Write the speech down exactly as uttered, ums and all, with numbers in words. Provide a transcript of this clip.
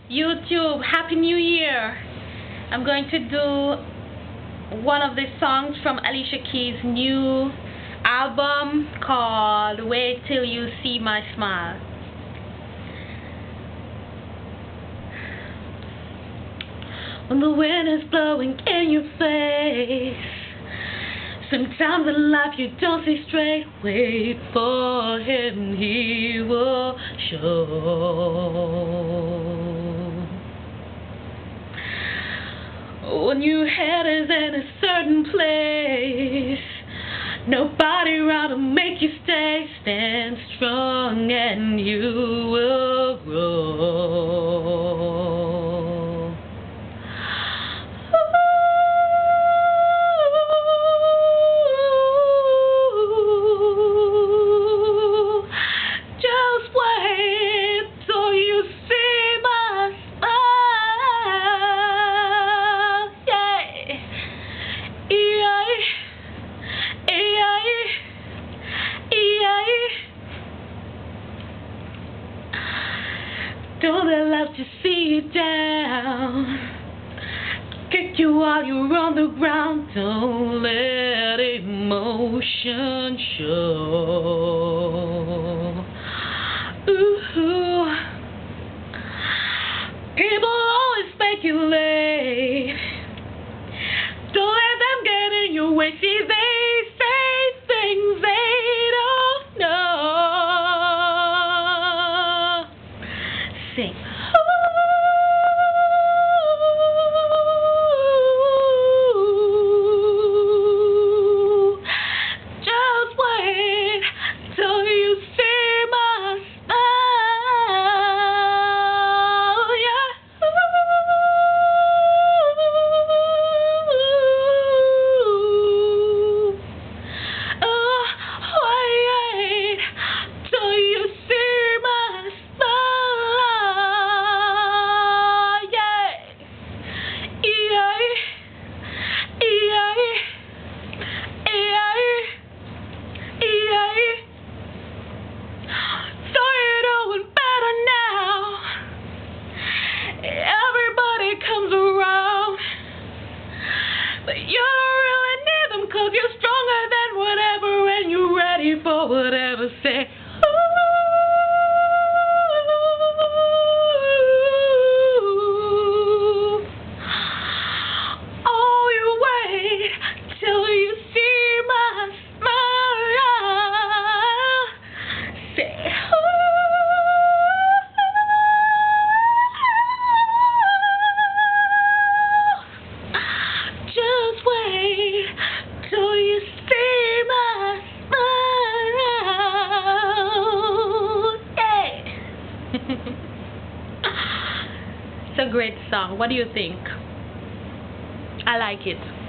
YouTube, Happy New Year! I'm going to do one of the songs from Alicia Keys' new album called Wait Till You See My Smile. When the wind is blowing in your face, sometimes in life you don't see straight. Wait for him, he will show. When your head is in a certain place, nobody around to make you stay. Stand strong and you will grow. Don't let life just see you down, kick you while you're on the ground. Don't let emotion show. Ooh. People always speculate. Don't let them get in your way. See, they say things they don't know. Sing. Ooh, just wait till you see my smile, yeah. Ooh, oh, wait till you see my smile. But you don't really need them, 'cause you're stronger than whatever, and you're ready for whatever. Say, ooh. Oh, you wait till you see my smile. Say, just wait till you see my smile. Yeah. It's a great song. What do you think? I like it.